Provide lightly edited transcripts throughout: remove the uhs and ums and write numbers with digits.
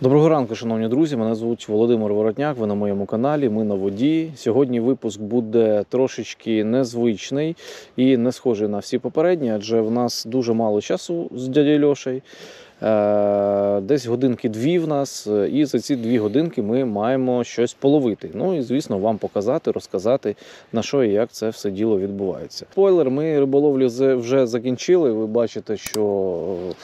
Доброго ранку, шановні друзі, мене звуть Володимир Воротняк, ви на моєму каналі, ми на воді. Сьогодні випуск буде трошечки незвичний і не схожий на всі попередні, адже в нас дуже мало часу з дядею Льошею. Десь годинки-дві в нас, і за ці 2 годинки ми маємо щось половити. Ну і, звісно, вам показати, розказати, на що і як це все діло відбувається. Спойлер, ми риболовлю вже закінчили, ви бачите, що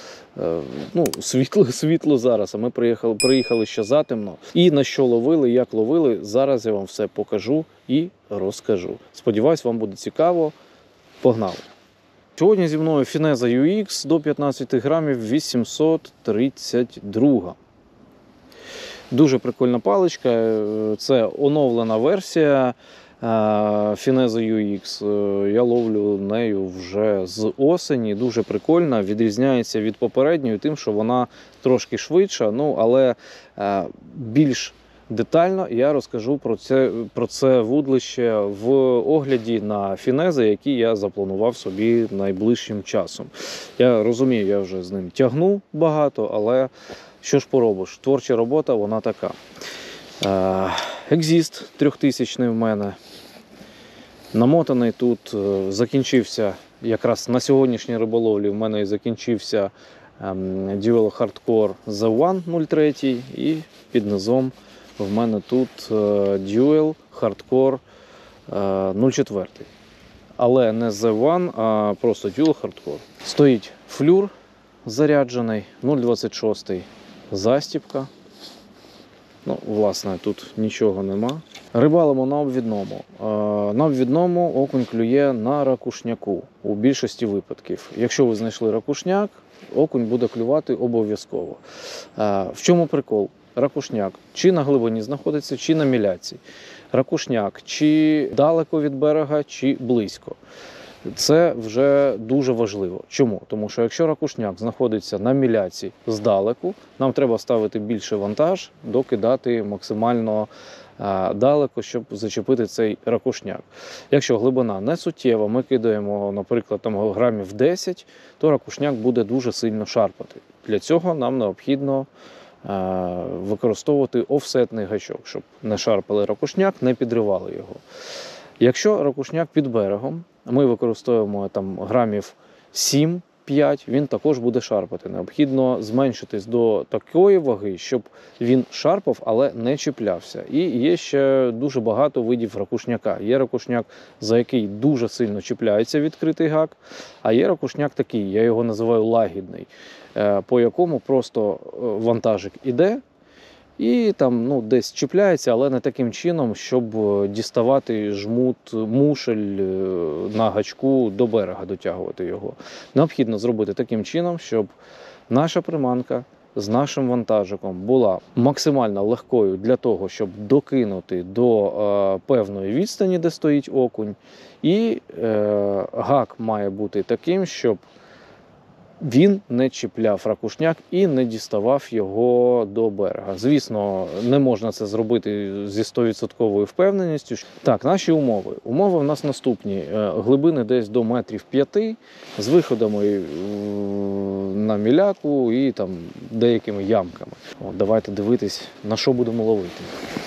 світло зараз, а ми приїхали ще затемно. І на що ловили, як ловили, зараз я вам все покажу і розкажу. Сподіваюсь, вам буде цікаво. Погнали! Сьогодні зі мною Fineza UX до 15 грамів 832. Дуже прикольна паличка, це оновлена версія Fineza UX. Я ловлю нею вже з осені, дуже прикольна, відрізняється від попередньої тим, що вона трошки швидша, але більш детально я розкажу про це вудлище в огляді на Fineza, який я запланував собі найближчим часом. Я розумію, я вже з ним тягну багато, але що ж поробиш, творча робота, вона така. Екзіст 3000 в мене. Намотаний тут, закінчився, якраз на сьогоднішній риболовлі в мене і закінчився Dual Hardcore Z1 03 і під низом в мене тут Dual Hardcore 04. Але не Z1, а просто Dual Hardcore. Стоїть флюр заряджений, 0,26 застіпка. Власне, тут нічого нема. Рибалимо на обвідному. На обвідному окунь клює на ракушняку у більшості випадків. Якщо ви знайшли ракушняк, окунь буде клювати обов'язково. В чому прикол? Ракушняк чи на глибині знаходиться, чи на міляці. Ракушняк чи далеко від берега, чи близько. Це вже дуже важливо. Чому? Тому що якщо ракушняк знаходиться на міляці здалеку, нам треба ставити більше вантаж, докидати максимально далеко, щоб зачепити цей ракушняк. Якщо глибина не суттєва, ми кидаємо, наприклад, грамів 10, то ракушняк буде дуже сильно шарпати. Для цього нам необхідно використовувати офсетний гачок, щоб не шарпали ракушняк, не підривали його. Якщо ракушняк під берегом, ми використовуємо грамів 7-5, він також буде шарпати. Необхідно зменшитись до такої ваги, щоб він шарпав, але не чіплявся. І є ще дуже багато видів ракушняка. Є ракушняк, за який дуже сильно чіпляється відкритий гак, а є ракушняк такий, я його називаю лагідний, по якому просто вантажик іде, і десь чіпляється, але не таким чином, щоб діставати жмут, мушель на гачку до берега, дотягувати його. Необхідно зробити таким чином, щоб наша приманка з нашим вантажиком була максимально легкою для того, щоб докинути до певної відстані, де стоїть окунь. І гак має бути таким, щоб він не чіпляв ракушняк і не діставав його до берега. Звісно, не можна це зробити зі 100% впевненістю. Так, наші умови. Умови в нас наступні. Глибини десь до метрів 5, з виходами на міляку і деякими ямками. Давайте дивитись, на що будемо ловити.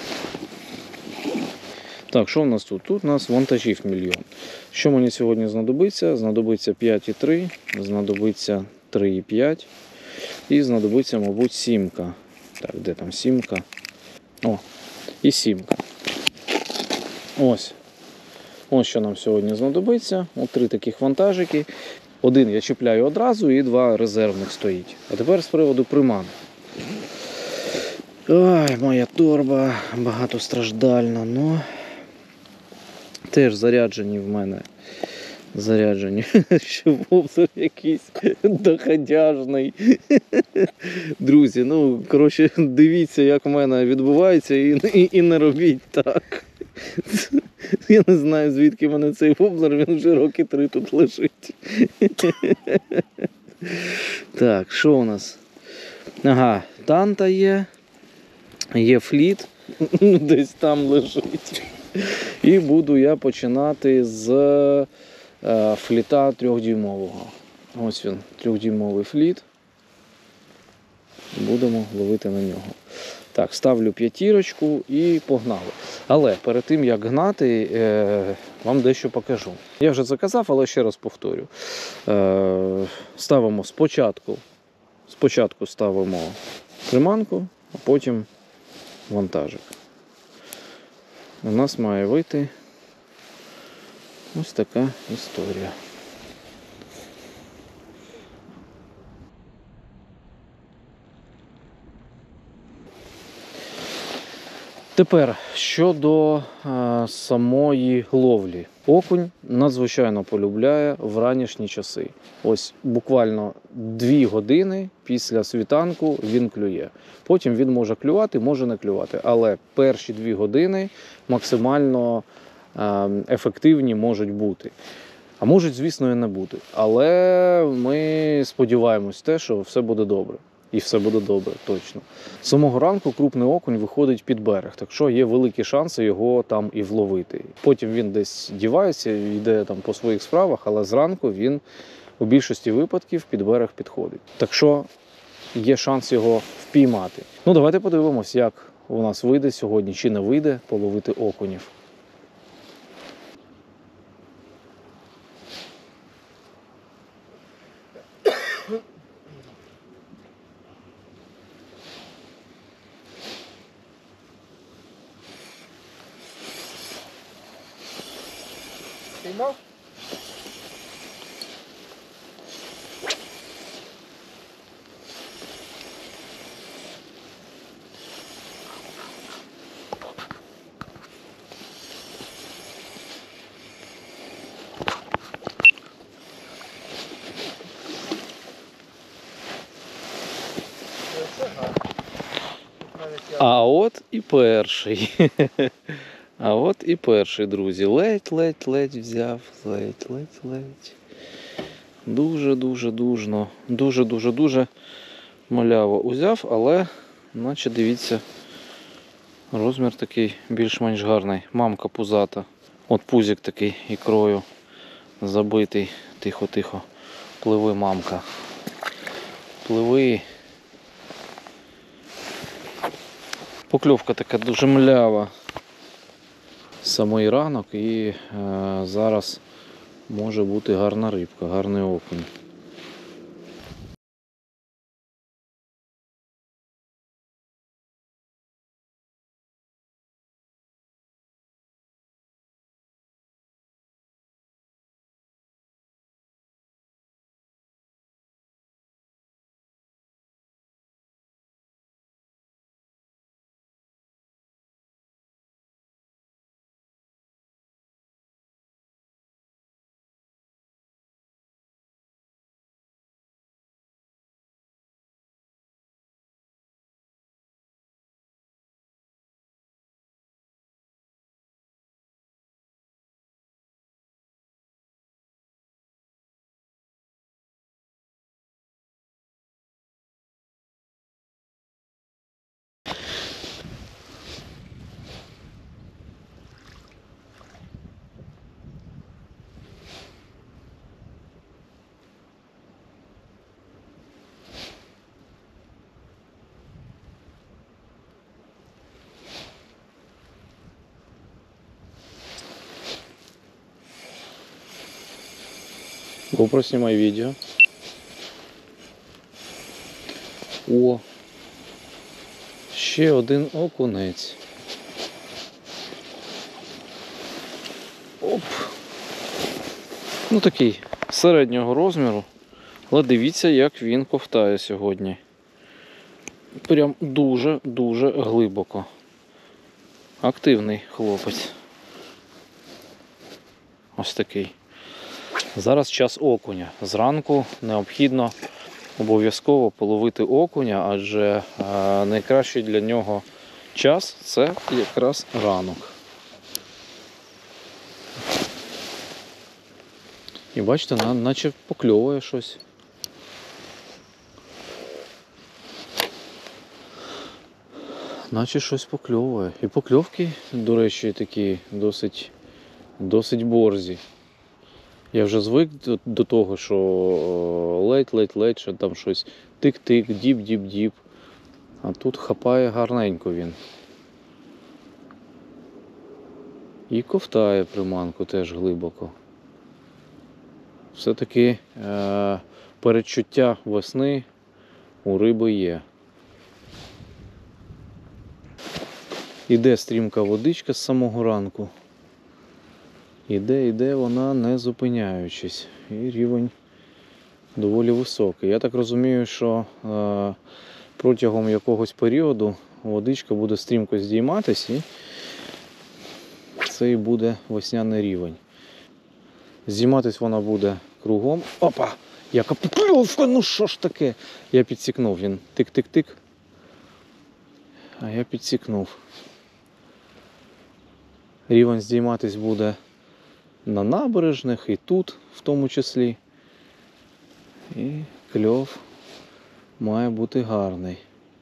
Так, що в нас тут? Тут у нас вантажів мільйон. Що мені сьогодні знадобиться? Знадобиться 5,3, знадобиться 3,5 і знадобиться, мабуть, 7-ка. Так, де там 7-ка? О, і 7-ка. Ось що нам сьогодні знадобиться. 3 таких вантажики. 1 я чіпляю одразу і 2 резервних стоїть. А тепер з приводу приманок. Ой, моя торба багатостраждальна, теж заряджені в мене. Що вовсер якийсь доходяжний. Друзі, дивіться, як в мене відбувається і не робіть так. Я не знаю, звідки в мене цей воблер, він вже роки 3 тут лежить. Так, що у нас? Ага, танта є фліт, десь там лежить. І буду я починати з фліта 3-дюймового. Ось він, 3-дюймовий фліт. будемо ловити на нього. Так, ставлю 5 і погнали. Але перед тим, як гнати, вам дещо покажу. Я вже це казав, але ще раз повторю. Ставимо спочатку ставимо приманку, а потім вантажик. У нас має вийти ось така історія. Тепер щодо самої ловлі. Окунь надзвичайно полюбляє в ранішні часи. Ось буквально 2 години після світанку він клює. Потім він може клювати, може не клювати. Але перші 2 години максимально ефективні можуть бути. А можуть, звісно, і не бути. Але ми сподіваємось те, що все буде добре. І все буде добре, точно. З самого ранку крупний окунь виходить під берег, так що є великі шанси його там і вловити. Потім він десь дівається, йде там по своїх справах, але зранку він у більшості випадків під берег підходить. Так що є шанс його впіймати. Ну, давайте подивимось, як у нас вийде сьогодні, чи не вийде половити окунів. Піймав? А от і перший. А от і перший, друзі. Ледь взяв. Ледь. Дуже маляво узяв, але, наче, дивіться, розмір такий більш-менш гарний. Мамка пузата. От пузик такий ікрою забитий. Тихо. Пливи, мамка. Пливи. Покльовка така дуже млява. Самий ранок і зараз може бути гарна рибка, гарний окунь. GoPro, знімай відео. О! Ще один окунець. Оп! Ну такий середнього розміру. Але дивіться, як він ковтає сьогодні. Прям дуже глибоко. Активний хлопець. Ось такий. Зараз час окуня. Зранку необхідно обов'язково половити окуня, адже найкращий для нього час – це якраз ранок. І бачите, наче покльовує щось. Наче щось покльовує. І покльовки, до речі, такі досить борзі. Я вже звик до того, що ледь, що там щось тик-тик, діп. А тут хапає гарненько він. І ковтає приманку теж глибоко. Все-таки передчуття весни у риби є. Іде стрімка водичка з самого ранку. Іде вона не зупиняючись. І рівень доволі високий. Я так розумію, що протягом якогось періоду водичка буде стрімко здійматись і це і буде весняний рівень. Здійматись вона буде кругом. Опа! Яка покльовка! Ну що ж таке? Я підсікнув, він тик-тик-тик. А я підсікнув. Рівень здійматись буде на набережних і тут в тому числі. І кльов має бути гарний.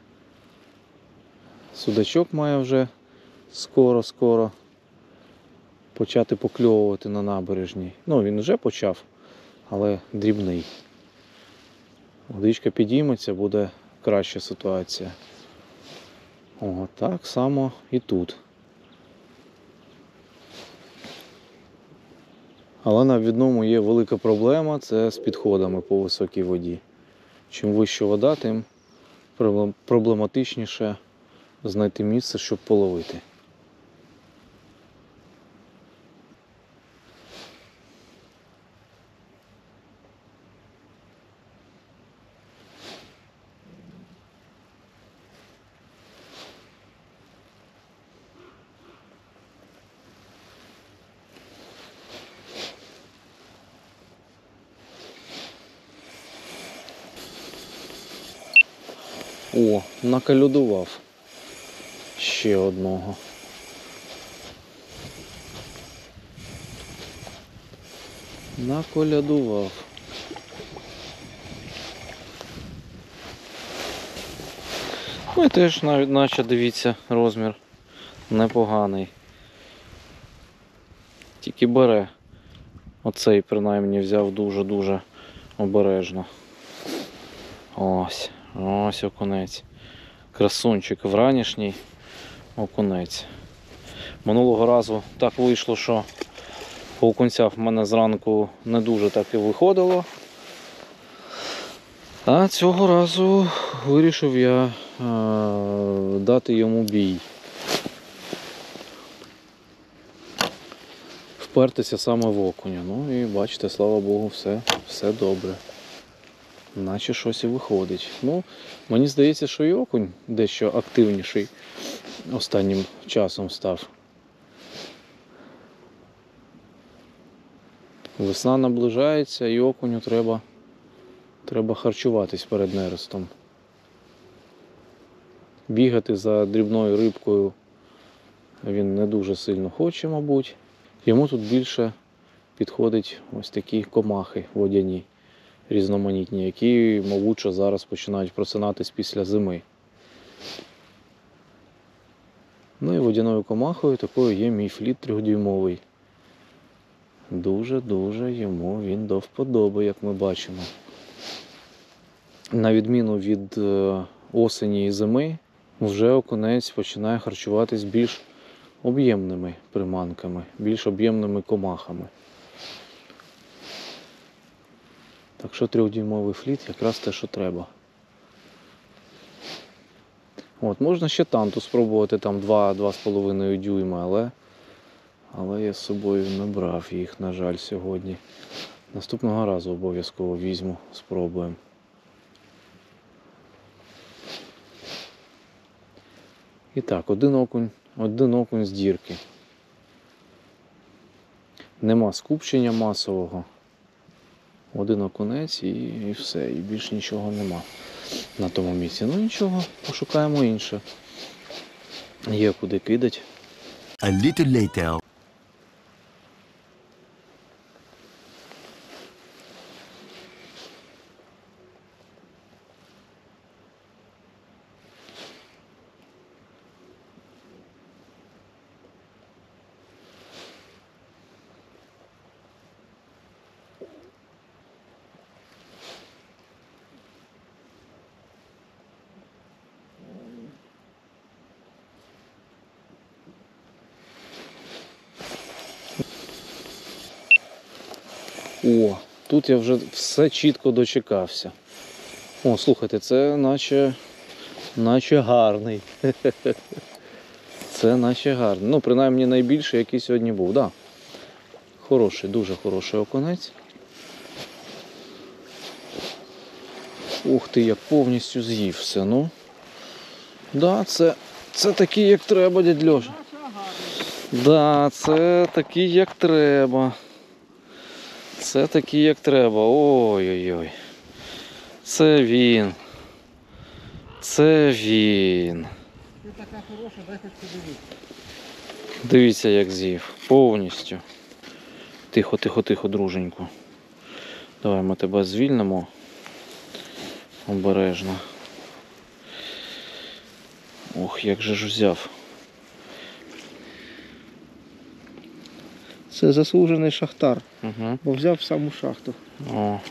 Судачок має вже скоро почати покльовувати на набережній. Ну, він вже почав, але дрібний. Водичка підійметься, буде краща ситуація. О, так само і тут. Але на відному є велика проблема, це з підходами по високій воді. Чим вища вода, тим проблематичніше знайти місце, щоб половити. О, наколядував ще одного. Наколядував. Ну і теж навіть, наче, дивіться, розмір непоганий. Тільки бере. Оцей принаймні взяв дуже-дуже обережно. Ось окунець. Красунчик вранішній окунець. Минулого разу так вийшло, що по окунцях в мене зранку не дуже так і виходило. А цього разу вирішив я дати йому бій. Впертися саме в окуня. Ну і бачите, слава Богу, все добре. Наче щось і виходить. Ну, мені здається, що і окунь дещо активніший останнім часом став. Весна наближається і окуню треба харчуватись перед нерестом. Бігати за дрібною рибкою він не дуже сильно хоче, мабуть. Йому тут більше підходять ось такі комахи водяні, різноманітні, які, мабуть, що зараз починають просинатись після зими. Ну і водяною комахою такою є мій фліт 3-дюймовий. Дуже-дуже йому він до вподоби, як ми бачимо. На відміну від осені і зими, вже окунець починає харчуватись більш об'ємними приманками, більш об'ємними комахами. Так що 3-дюймовий фліт якраз те, що треба. От, можна ще танту спробувати, там 2-2,5 дюйма, але я з собою не брав їх, на жаль, сьогодні. Наступного разу обов'язково візьму, спробуємо. І так, один окунь з дірки. Нема скупчення масового. Один окунець і все, і більш нічого нема на тому місці. Ну нічого, пошукаємо інше. Є куди кидати. A little later. О, тут я вже все чітко дочекався. О, слухайте, це наче гарний. Це наче гарний. Ну, принаймні найбільший, який сьогодні був. Да. Хороший, дуже хороший окунець. Ух ти, як повністю з'їв все, ну. Да, це такий, як треба, дядь Льоша. Да, це такий, як треба. Це такий, як треба. Ой-ой-ой. Це він. Це він. Ти така хороша, дай хоч подивитися. Дивіться, як з'їв. Повністю. Тихо, тихо, тихо, друженьку. Давай ми тебе звільнимо. Обережно. Ох, як же ж взяв. Це заслужений шахтар, Угу. бо взяв саму шахту. О.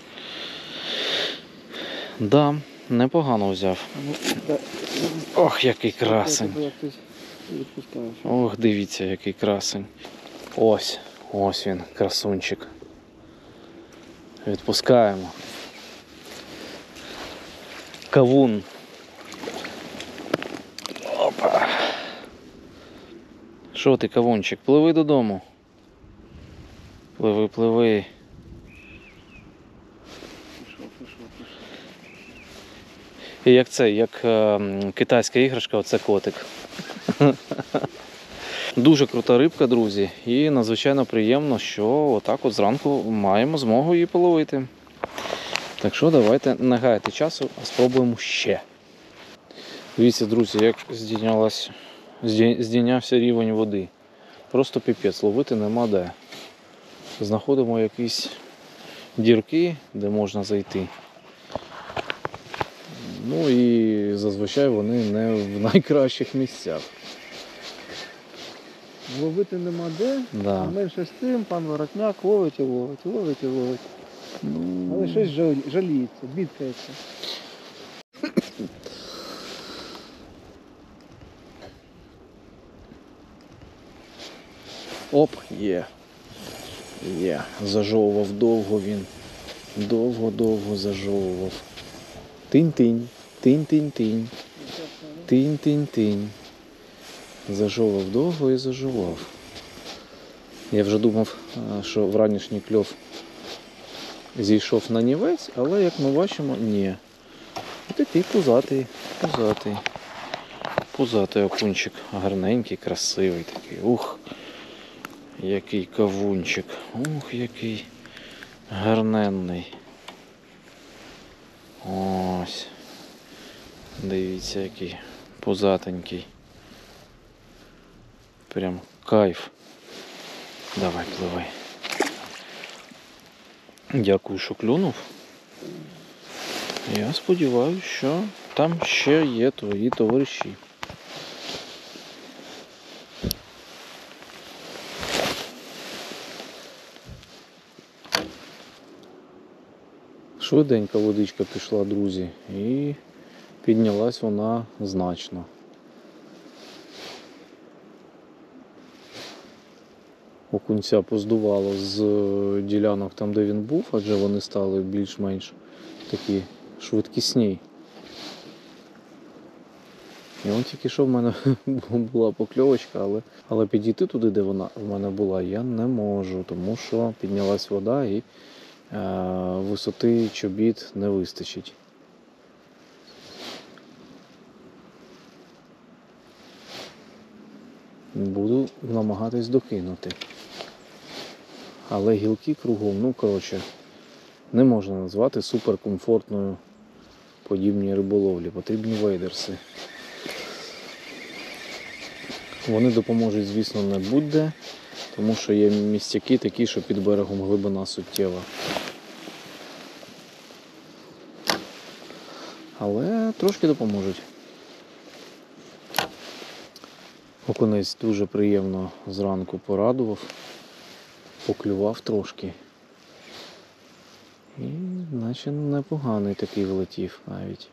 Да, непогано взяв. Ох, який красень. Як ти відпускаєш. Ох, дивіться, який красень. Ось він, красунчик. Відпускаємо. Кавун. Опа. Що ти, кавунчик, пливи додому. Пливи, пливи. І як це, як китайська іграшка, оце котик. Дуже крута рибка, друзі, і надзвичайно приємно, що отак от зранку маємо змогу її половити. Так що давайте не гаяти часу, а спробуємо ще. Дивіться, друзі, як здійнявся рівень води. Просто піпець, ловити нема де. Знаходимо якісь дірки, де можна зайти. Ну і зазвичай вони не в найкращих місцях. Ловити нема де, Да. а менше з тим пан Воротняк ловить і ловить, ловить і ловить. Ну, Але щось жаліється, бідкається. оп, є. Є. Зажовував довго він. Довго-довго зажовував. Тинь-тинь, тинь-тинь-тинь. Тинь-тинь-тинь. Зажовував довго і зажовував. Я вже думав, що вранішній кльов зійшов на нівець, але як ми бачимо, ні. Такий пузатий, пузатий. Пузатий окунчик. Гарненький, красивий такий. Ух, який кавунчик. Ух, який гарненний. Ось. Дивіться, який пузатенький. Прям кайф. Давай, пливай. Дякую, що клюнув. Я сподіваюся, що там ще є твої товариші. Швиденька водичка пішла, друзі, і піднялась вона значно. Окунця поздувало з ділянок там, де він був, адже вони стали більш-менш такі швидкісні. І он тільки що в мене була покльовочка, але підійти туди, де вона в мене була, я не можу, тому що піднялась вода і висоти чобіт не вистачить. Буду намагатись докинути. Але гілки кругом, ну коротше, не можна назвати суперкомфортною подібні риболовлі. Потрібні вейдерси. Вони допоможуть, звісно, не будь-де, тому що є місцяки такі, що під берегом глибина суттєва. Але трошки допоможуть. Окунець дуже приємно зранку порадував, поклював трошки. І наче непоганий такий влетів навіть.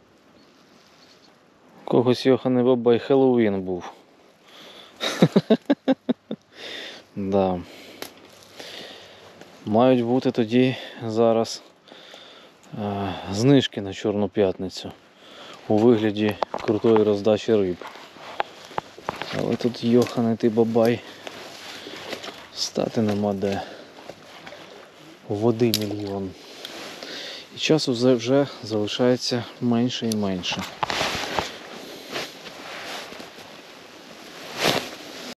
Когось Йохане Бабай Хеллоуін був. Да. Мають бути тоді зараз знижки на Чорну п'ятницю у вигляді крутої роздачі риб. Але тут йоханий ти бабай. Стати нема де. Води мільйон. І часу вже залишається менше і менше.